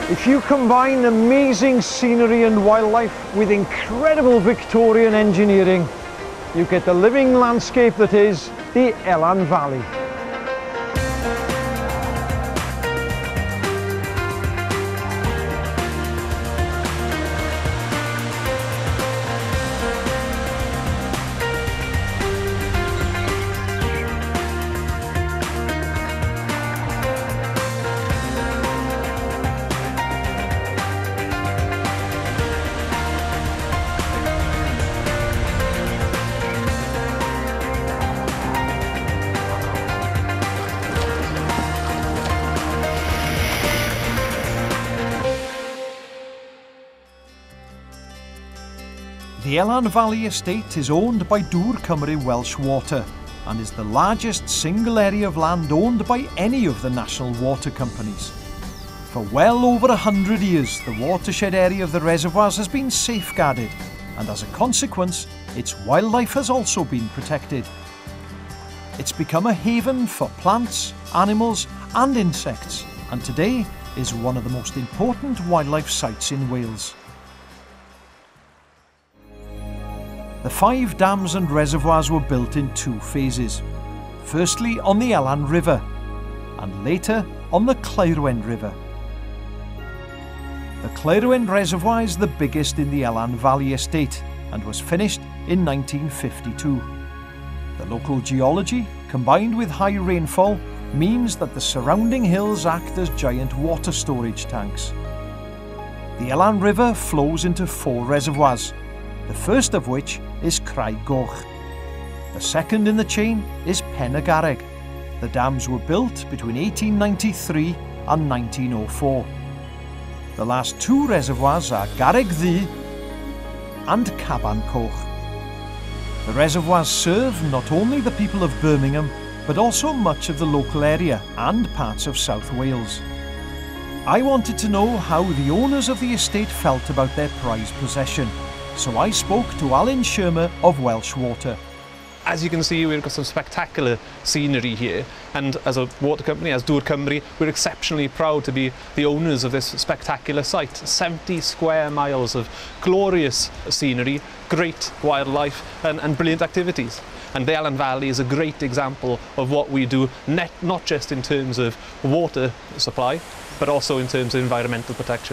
If you combine amazing scenery and wildlife with incredible Victorian engineering, you get the living landscape that is the Elan Valley. The Elan Valley estate is owned by Dŵr Cymru Welsh Water and is the largest single area of land owned by any of the national water companies. For well over 100 years, the watershed area of the reservoirs has been safeguarded, and as a consequence, its wildlife has also been protected. It's become a haven for plants, animals and insects, and today is one of the most important wildlife sites in Wales. The 5 dams and reservoirs were built in 2 phases. Firstly on the Elan River, and later on the Clyrwen River. The Clyrwen Reservoir is the biggest in the Elan Valley estate and was finished in 1952. The local geology, combined with high rainfall, means that the surrounding hills act as giant water storage tanks. The Elan River flows into 4 reservoirs, the first of which is Craig Goch. The second in the chain is Pen y Garreg. The dams were built between 1893 and 1904. The last 2 reservoirs are Garreg Ddu and Caban Coch. The reservoirs serve not only the people of Birmingham, but also much of the local area and parts of South Wales. I wanted to know how the owners of the estate felt about their prized possession, so I spoke to Alan Shermer of Welsh Water. As you can see, we've got some spectacular scenery here, and as a water company, as Dŵr Cymru, we're exceptionally proud to be the owners of this spectacular site. 70 square miles of glorious scenery, great wildlife and brilliant activities. And the Elan Valley is a great example of what we do, not just in terms of water supply, but also in terms of environmental protection.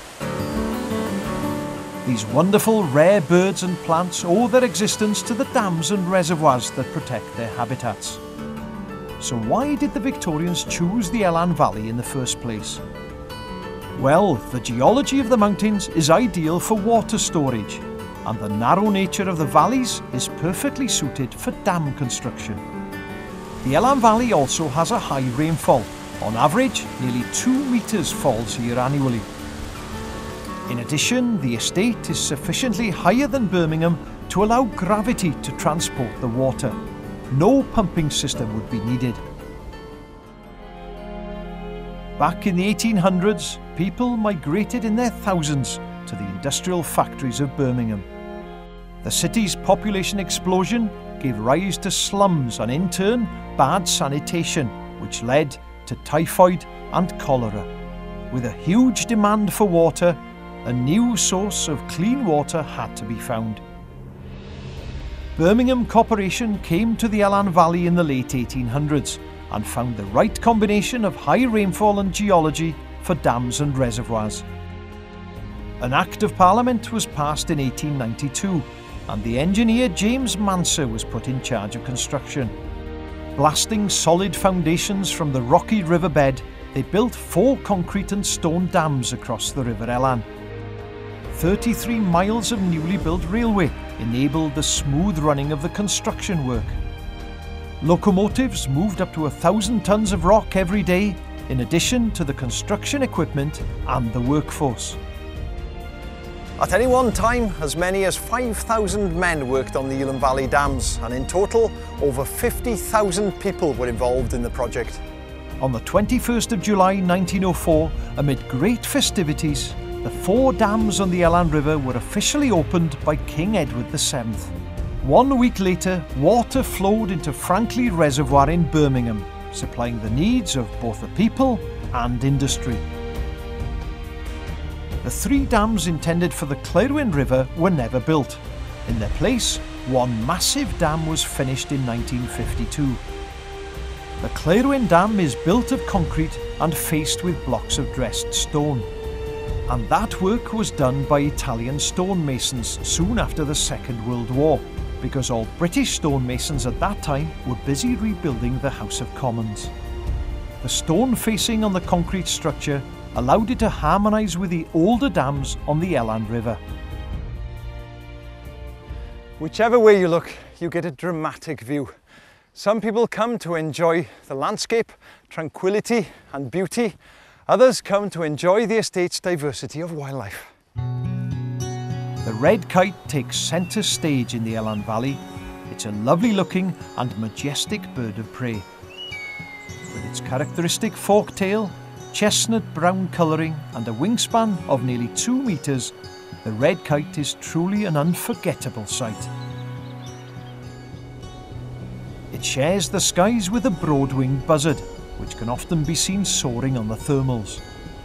These wonderful rare birds and plants owe their existence to the dams and reservoirs that protect their habitats. So why did the Victorians choose the Elan Valley in the first place? Well, the geology of the mountains is ideal for water storage, and the narrow nature of the valleys is perfectly suited for dam construction. The Elan Valley also has a high rainfall. On average, nearly 2 metres falls here annually. In addition, the estate is sufficiently higher than Birmingham to allow gravity to transport the water. No pumping system would be needed. Back in the 1800s, people migrated in their thousands to the industrial factories of Birmingham. The city's population explosion gave rise to slums and in turn bad sanitation, which led to typhoid and cholera. With a huge demand for water, a new source of clean water had to be found. Birmingham Corporation came to the Elan Valley in the late 1800s and found the right combination of high rainfall and geology for dams and reservoirs. An Act of Parliament was passed in 1892 and the engineer James Manser was put in charge of construction. Blasting solid foundations from the rocky riverbed, they built 4 concrete and stone dams across the River Elan. 33 miles of newly built railway enabled the smooth running of the construction work. Locomotives moved up to 1,000 tons of rock every day, in addition to the construction equipment and the workforce. At any one time, as many as 5,000 men worked on the Elan Valley dams, and in total, over 50,000 people were involved in the project. On the 21st of July 1904, amid great festivities, the 4 dams on the Elan River were officially opened by King Edward VII. 1 week later, water flowed into Franklin Reservoir in Birmingham, supplying the needs of both the people and industry. The 3 dams intended for the Clyrwyn River were never built. In their place, one massive dam was finished in 1952. The Clyrwyn Dam is built of concrete and faced with blocks of dressed stone. And that work was done by Italian stonemasons soon after the Second World War, because all British stonemasons at that time were busy rebuilding the House of Commons. The stone facing on the concrete structure allowed it to harmonise with the older dams on the Elan River. Whichever way you look, you get a dramatic view. Some people come to enjoy the landscape, tranquility and beauty. Others come to enjoy the estate's diversity of wildlife. The red kite takes centre stage in the Elan Valley. It's a lovely looking and majestic bird of prey. With its characteristic forked tail, chestnut brown colouring and a wingspan of nearly 2 metres, the red kite is truly an unforgettable sight. It shares the skies with the broad-winged buzzard, which can often be seen soaring on the thermals.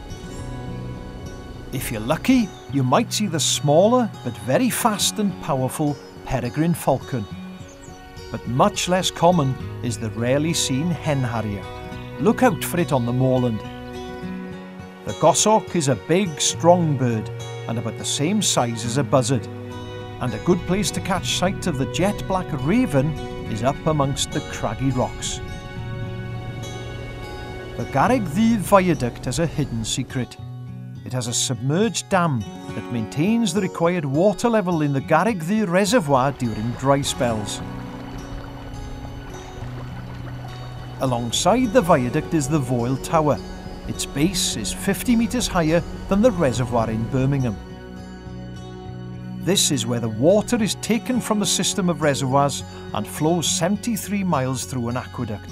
If you're lucky, you might see the smaller but very fast and powerful peregrine falcon. But much less common is the rarely seen hen harrier. Look out for it on the moorland. The goshawk is a big, strong bird and about the same size as a buzzard, and a good place to catch sight of the jet black raven is up amongst the craggy rocks. The Garreg Ddu viaduct has a hidden secret. It has a submerged dam that maintains the required water level in the Garreg Ddu reservoir during dry spells. Alongside the viaduct is the Foyle Tower. Its base is 50 metres higher than the reservoir in Birmingham. This is where the water is taken from the system of reservoirs and flows 73 miles through an aqueduct.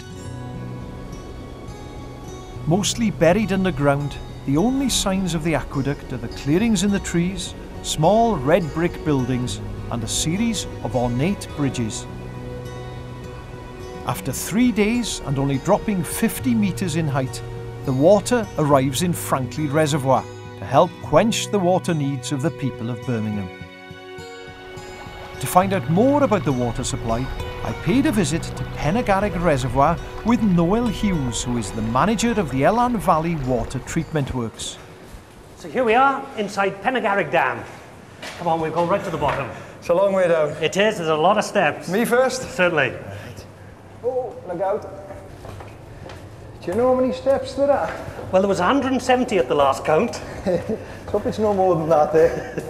Mostly buried underground, the only signs of the aqueduct are the clearings in the trees, small red brick buildings and a series of ornate bridges. After 3 days and only dropping 50 metres in height, the water arrives in Franklin Reservoir to help quench the water needs of the people of Birmingham. To find out more about the water supply, I paid a visit to Pennegarreg Reservoir with Noel Hughes, who is the manager of the Elan Valley Water Treatment Works. So here we are inside Pennegarreg Dam. Come on, we've gone right to the bottom. It's a long way down. It is, there's a lot of steps. Me first? Certainly. Right. Oh, look out. Do you know how many steps there are? Well, there was 170 at the last count. Let's hope it's no more than that there.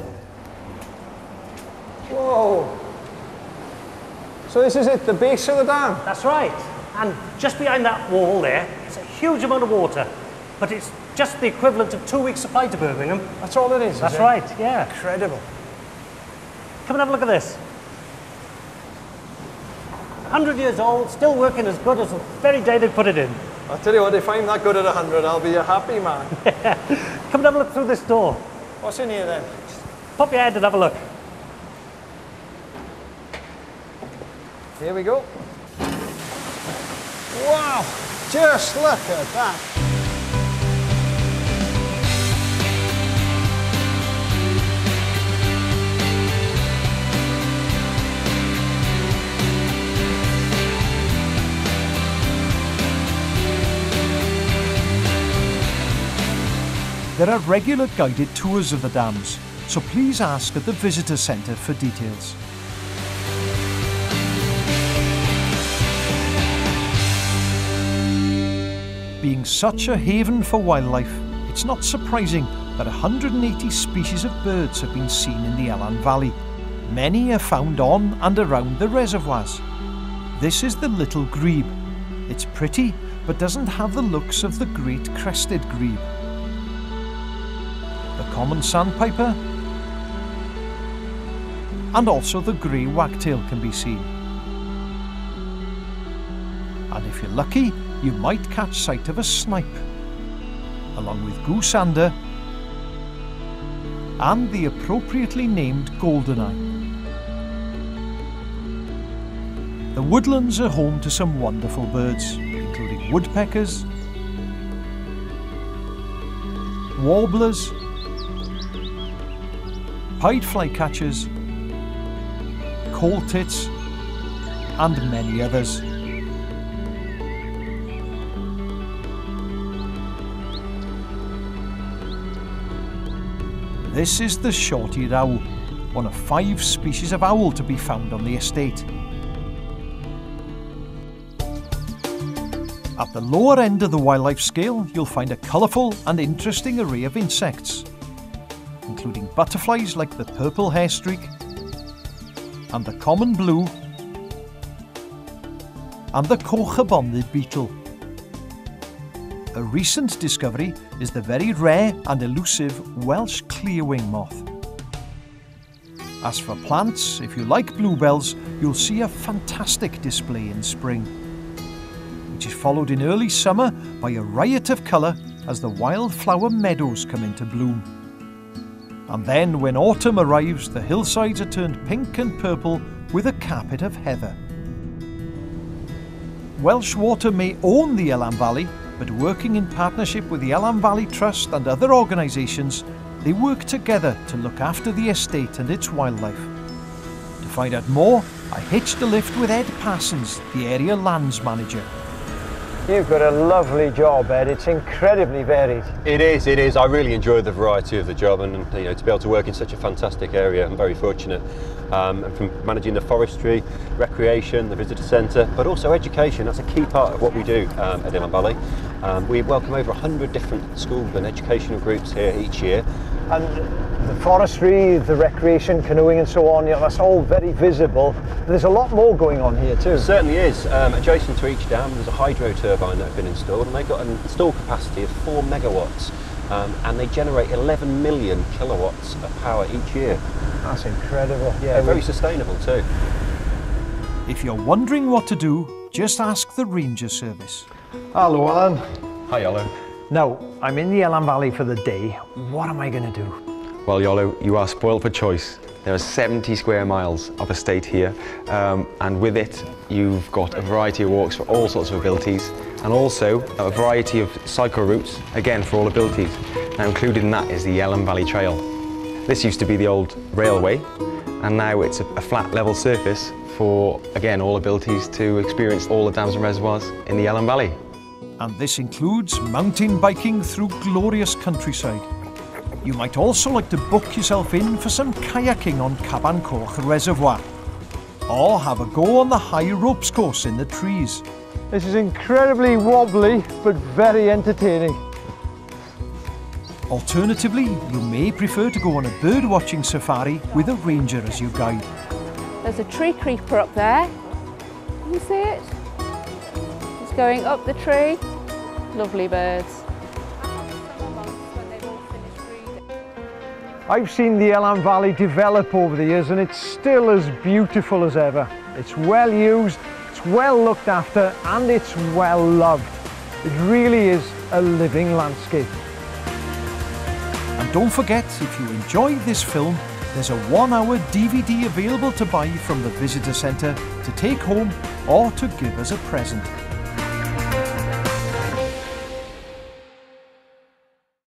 Whoa. So this is it, the base of the dam? That's right. And just behind that wall there, it's a huge amount of water. But it's just the equivalent of 2 weeks' supply to Birmingham. That's all it is, That's right, yeah. Incredible. Come and have a look at this. 100 years old, still working as good as the very day they put it in. I'll tell you what, if I'm that good at 100, I'll be a happy man. Come and have a look through this door. What's in here then? Pop your head and have a look. Here we go. Wow, just look at that. There are regular guided tours of the dams, so please ask at the visitor centre for details. Being such a haven for wildlife, it's not surprising that 180 species of birds have been seen in the Elan Valley. Many are found on and around the reservoirs. This is the little grebe. It's pretty, but doesn't have the looks of the great crested grebe. The common sandpiper and also the grey wagtail can be seen. And if you're lucky, you might catch sight of a snipe, along with goosander and the appropriately named goldeneye. The woodlands are home to some wonderful birds, including woodpeckers, warblers, pied flycatchers, coal tits, and many others. This is the short-eared owl, one of 5 species of owl to be found on the estate. At the lower end of the wildlife scale, you'll find a colourful and interesting array of insects, including butterflies like the purple hairstreak, and the common blue, and the cocha-bonded beetle. A recent discovery is the very rare and elusive Welsh clearwing moth. As for plants, if you like bluebells, you'll see a fantastic display in spring, which is followed in early summer by a riot of colour as the wildflower meadows come into bloom. And then when autumn arrives, the hillsides are turned pink and purple with a carpet of heather. Welsh Water may own the Elan Valley, but working in partnership with the Elan Valley Trust and other organisations, they work together to look after the estate and its wildlife. To find out more, I hitched a lift with Ed Parsons, the area lands manager. You've got a lovely job, Ed. It's incredibly varied. It is. I really enjoy the variety of the job, and to be able to work in such a fantastic area, I'm very fortunate. And from managing the forestry, recreation, the visitor centre, but also education. That's a key part of what we do at Elan Valley. We welcome over 100 different school and educational groups here each year. And the forestry, the recreation, canoeing and so on, that's all very visible. There's a lot more going on here too. It certainly is. Adjacent to each dam, there's a hydro turbine that has been installed, and they've got an installed capacity of 4 megawatts. And they generate 11 million kilowatts of power each year. That's incredible. Yeah, very sustainable too. If you're wondering what to do, just ask the Ranger Service. Hello, Alan. Hi, Iolo. Now, I'm in the Elan Valley for the day. What am I going to do? Well, Iolo, you are spoiled for choice. There are 70 square miles of estate here, and with it, you've got a variety of walks for all sorts of abilities, and also a variety of cycle routes, again, for all abilities. Now, included in that is the Elan Valley Trail. This used to be the old railway, and now it's a flat level surface for, again, all abilities to experience all the dams and reservoirs in the Elan Valley. And this includes mountain biking through glorious countryside. You might also like to book yourself in for some kayaking on Caban Coch Reservoir, or have a go on the high ropes course in the trees. This is incredibly wobbly, but very entertaining. Alternatively, you may prefer to go on a bird watching safari with a ranger as your guide. There's a tree creeper up there. Can you see it? It's going up the tree. Lovely birds. I've seen the Elan Valley develop over the years, and it's still as beautiful as ever. It's well used, it's well looked after, and it's well loved. It really is a living landscape. And don't forget, if you enjoyed this film, there's a 1-hour DVD available to buy from the visitor centre to take home or to give as a present.